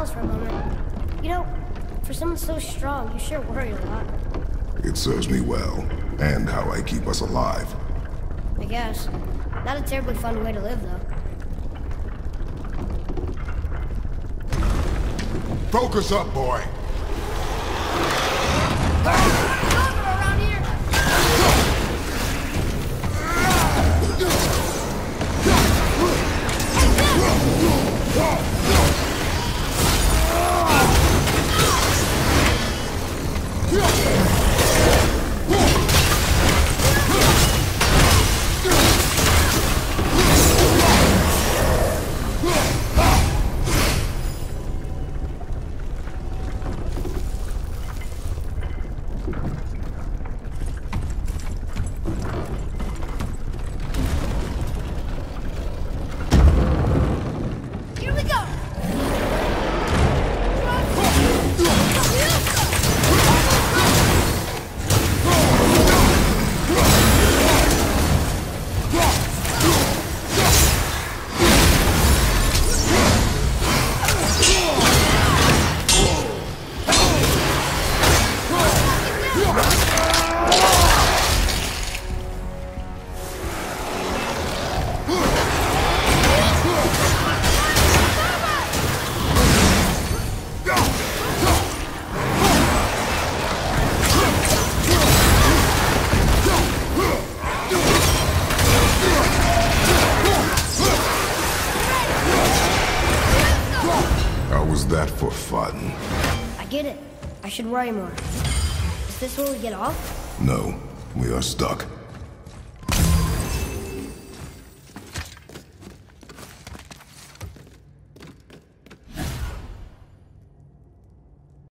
palace for a moment. You know, for someone so strong, you sure worry a lot. It serves me well, and how I keep us alive. I guess. Not a terribly fun way to live, though. Focus up, boy! Around here! That for fun. I get it. I should worry more. Is this where we get off? No, we are stuck.